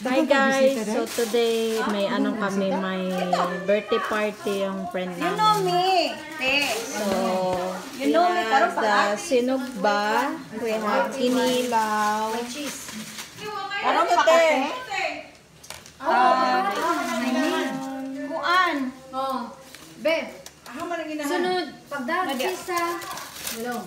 Hi guys, so today may kami, may birthday party yung friend namin. You know me. So, we have the sinugba, we have kinilaw. Ano to, te? Kuan. Oh, Beb. Sunod, pagdating sa hello.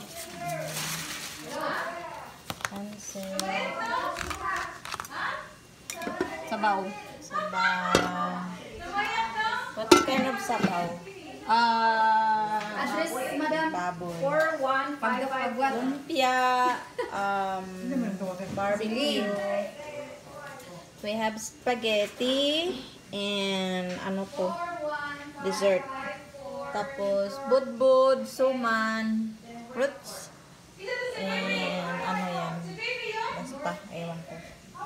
Sabaw. Sabaw. What kind of sabaw? Address, madam. Baboy. 4155. Lumpia, barbecue. We have spaghetti and ano to? Dessert. Tapos budbud, suman, fruits. And ano yan? Basta, ewan ko.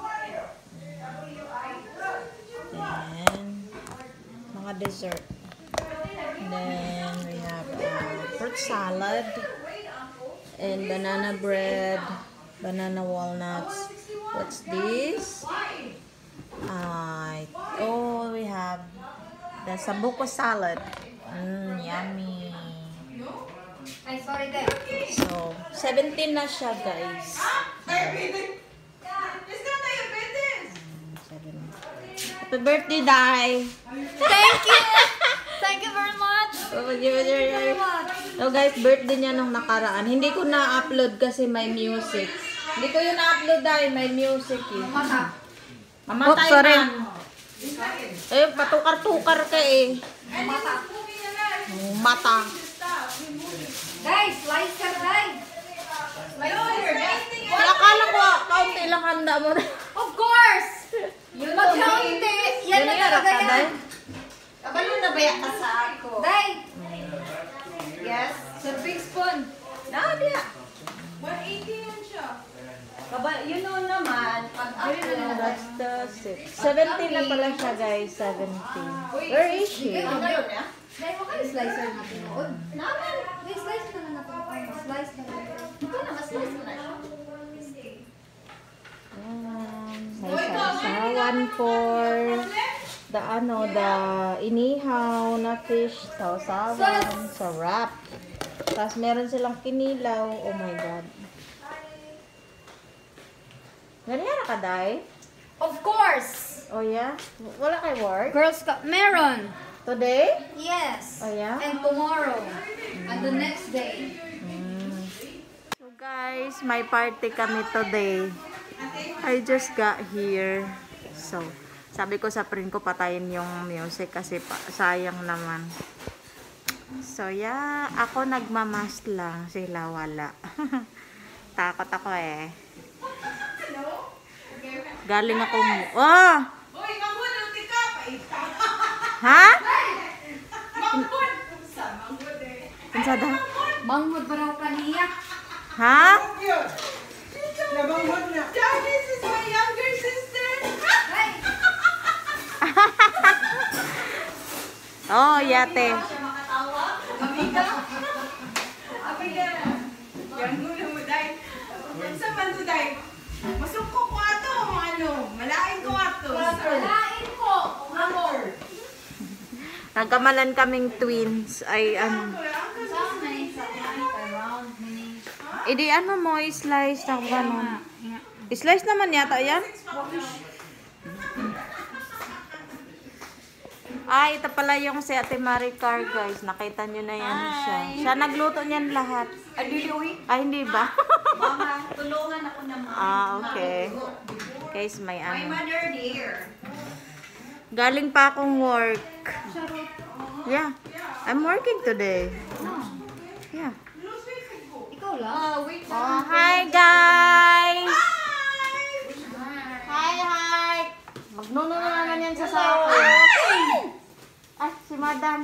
And mga dessert. And then we have fruit salad and banana bread, banana walnuts. What's this? Oh, we have the sabuko salad. Yummy. Ay, sorry, Deb. So, 17 na siya, guys. Happy birthday, Dai! Thank you! Thank you very much! So guys, birthday niya nung nakaraan. Hindi ko na-upload kasi may music. Hindi ko yun na-upload dahil may music eh. Mamatay man. Eh, patukar-tukar ka eh. Mata. Guys, slicer, guys! Kaya akala ko, kaunti lang handa mo na. Of course! Mag-kaunti! Yan na talaga yan! Kabalo na ba yan sa ako? Day! Yes. Serving spoon! Nadia. 180 yan siya. You know naman, pag That's the 17 na pala siya, guys. 17. Where is she? Ang gano'n niya? Day, mo kayo slicer natin. Naman. Day, slice na lang natin. Slice na lang. Ito na, mas nice mo na siya. May sasawan for the the inihaw na fish, sausawan, sarap. Tapos meron silang kinilaw. Oh my God. Ganyan ka, Day? Of course! Oh yeah? Wala kay work? Girls Cup meron! Today? Yes! Oh yeah? And tomorrow. And the next day. So guys, may party kami today. I just got here. So, sabi ko sa friend ko patayin yung music kasi sayang naman. So yeah, ako nagmamas lang, sila wala. Takot ako eh. Galing ako oh! Ha? Pinsada? Manghod ba raw kaniya? Ha? This is my younger sister. Hey! Oh, yate. Siya makatawa. Amiga. Amiga. Yan muna mo, Day. Sa manto, Day. Masukko ko ato, ano. Malain ko ato. Malain ko! Amor! Nagkamalan kaming twins. Ay, ano. Idi, ano mo, i-slice na gano'n. I-slice naman yata yan. Ay, ito pala yung si Ate Maricar, guys. Nakita nyo na yan siya. Siya nagluto niyan lahat. Ay, hindi ba? Mama, tulungan ako naman. Okay. Guys, may My ano. mother dear. Galing pa akong work. Yeah. I'm working today. Yeah. Ikaw lang? Wait. Oh, hi guys! Hi! Magnuno na naman yan sa sako. Ay, si madam.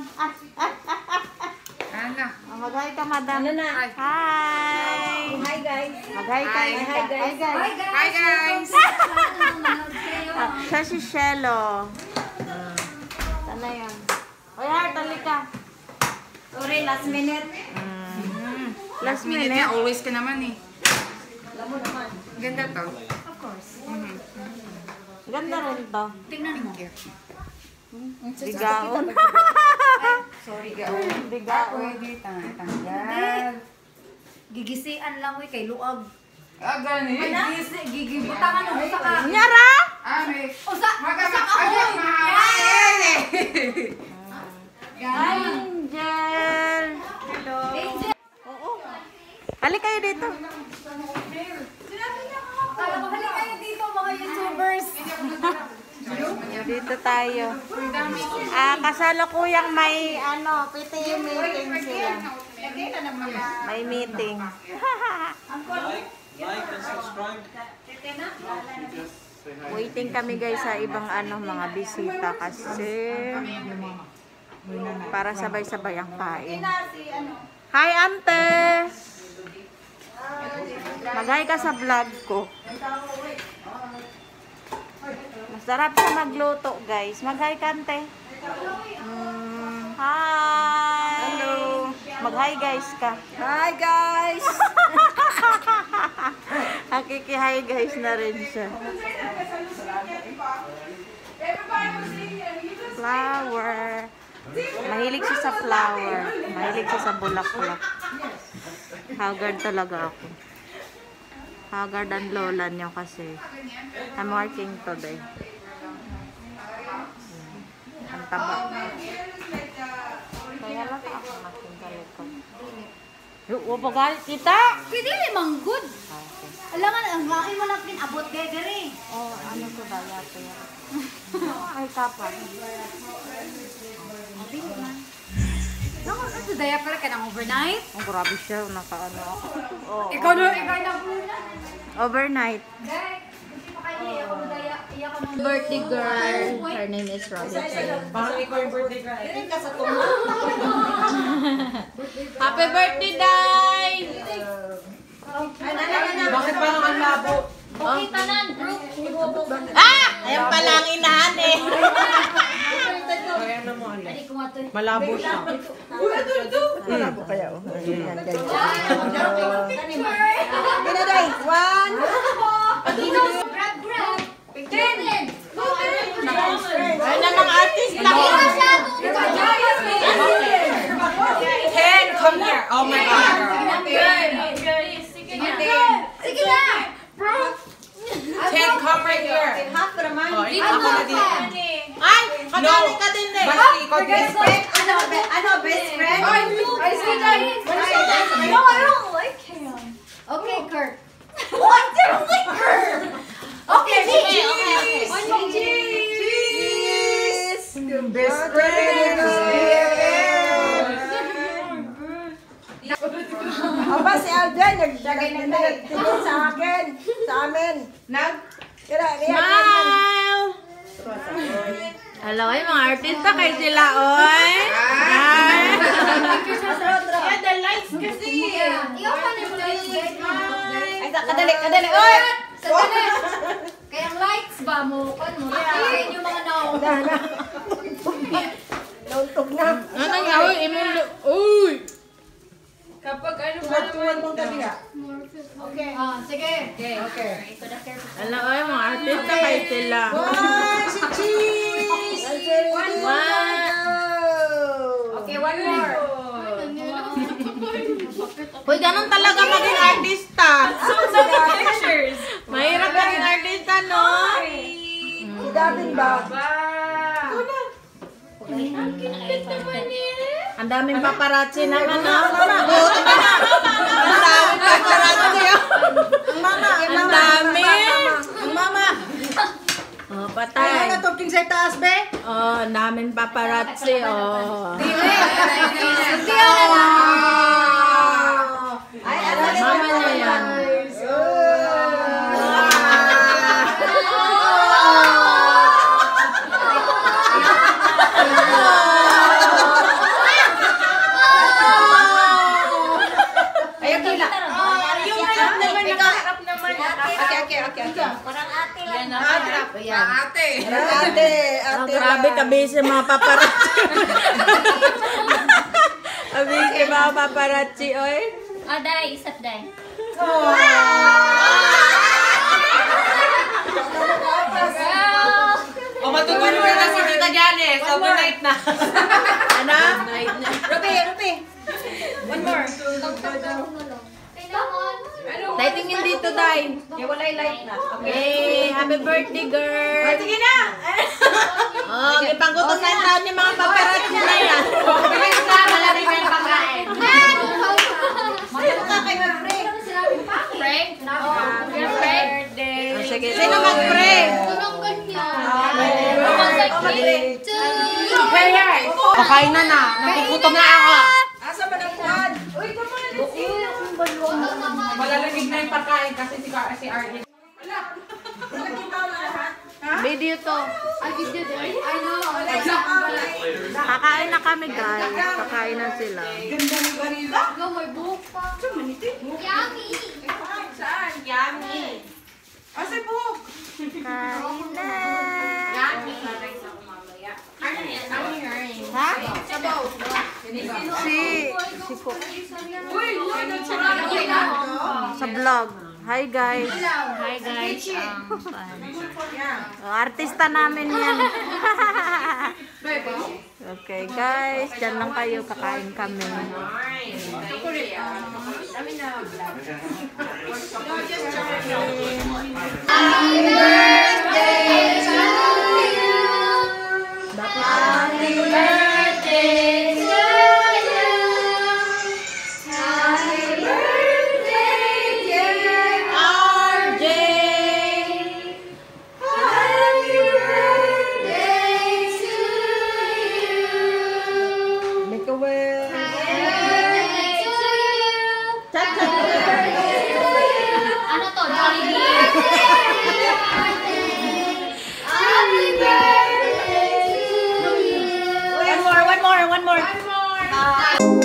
Mag-hi ka, madam. Ano na? Hi! Hi, guys. Mag-hi ka. Hi, guys. Hi guys! Siya si Shelo. Sana yan. Oy, Heart, halika. Sorry, last minute. Last minute. niya, always ka naman eh. Alam mo naman. Ganda to. Of course. Ganda rin to. Tingnan mo. Bigaon. Sorry, Bigaon. Tanggal. Gigisian lang uy kay luag. Gani. Gigibutangan mo sa ka. Nyara! Usa ako. Angel! Hello. Oo. Halik kayo dito. Kala ko hali kayo dito mga YouTubers. Dito tayo. Kasalukuyang may PTA meeting sila. May meeting. Like and subscribe. Waiting kami guys sa ibang mga bisita kasi para sabay-sabay ang kain. Hi ante! Mag-hi ka sa vlog ko. Masarap siya magluto guys. Mag-hi ka ante. Hi! Hello! Mag-hi guys ka. Hi guys! Hakiki-hi guys na rin siya. Flower. Mahilig siya sa flower. Mahilig siya sa bulaklak. Haggard talaga ako. Haggard ang lola niyo kasi. I'm working today. Ang taba. Kaya lang ako natin sa likod. Huwag pagalit kita! Pwede limang good. Okay. Alangan, ang lain mo lang pinabot kay Gary. Oh, ano ko ba yata yan? Ay, kapag. Naman, ito daya pala ka ng overnight. Oh, grabe siya. Nakaano ako. Oh, Ikaw na overnight. Birthday girl. Her name is Robin. Parang ikaw yung birthday girl. Hindi ka sa Happy birthday, Day! Bakit parang ang labo? Okay, tanan, group. Ayan pala ang inahan eh. Kaya na mo alam. Hindi ko nga ito. Malabo siya. Malabo kaya oh. Picture. One. Grab, grab. Picture. Ay na mga artista. Ken, come here. Oh my God. Sige na. Ken, come right here. Oh, ako na din. Ay, kadali ka din eh. Basta ikaw din. Best friend? No, I don't like him. Okay, Kurt. What? I don't like Kurt. Okay, cheese. Cheese. Best friend. Aba si Alden, nagtigil sa akin, sa amin. Kaya Smile! Hello, ay mga artista kay sila, oy! Hi! The lights kasi. Ikaw pa na mo Ay, kadali, oy! Kaya ang lights ba mo? Kan mo? Kaya yung mga nauna. Nauntog na. Ano nga, oy? Uy! Kapag ano ba naman Tuwan kami nga. Sige. Okay. Hello, ay mga artista kay sila. Boy, si Cheese! Wow! Okay, one more. Uy, ganun talaga maging artista. pictures? Mahirap maging artista, no? Si Davin ba? Ang daming paparazzi na mama. Ang daming paparazzi. Ang dami. Ang mama. Oh, Ay, patay. ano tupting sa taas, be? Oh, ang daming paparazzi. Oh. Ay, Mama niya yan. Ayaw kila. Yung harap naman, nakaharap naman. Okay. Parang ate lang. Ate. Ate. Oh, grabe kabisi mga paparazzi. Kabisi mga paparazzi, oy. Ah, day. Isap, day. Wow! na Janice. Overnight na. Ano? Rupi. One more. Lightingin dito, Day. Yung walay light na. Hey, happy birthday, girl. Sige na. Oh, ipanggutom na yung taon yung mga paparazzi na yan. Malari ka yung pagkain. Sino ka kay mag-pray? Frank? Your birthday. Oh, sige, sino mag-pray? Kakain na na. Nagugutom na ako. Asa ba ng kuhan? Uy, Malalamig na yung pagkain kasi si Arjen. Video to. I know. Kakain na kami, guys. Kakain na sila. Ganda ng barila. No, may buhok pa. Yummy. Saan? Yummy. Asa buhok? Kain na. Ha? Si po. Sa vlog. Hi, guys. Hi, guys. Oh, artista namin yan. Okay, guys. Diyan lang kayo. Kakain kami. Happy birthday to you. Happy birthday, dear RJ. Happy birthday to you. Make a wish. Happy birthday to you. Ano to? Jollibee. Happy birthday to you. One more.